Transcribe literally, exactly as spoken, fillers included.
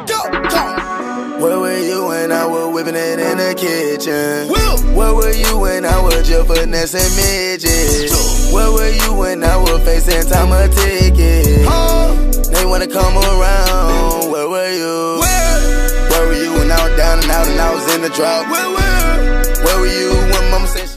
Where were you when I was whipping it in the kitchen? Where were you when I was just finessing midgets? Where were you when I was facing time a ticket? They wanna come around. Where were you? Where were you when I was down and out and I was in the drought? Where were you when mama said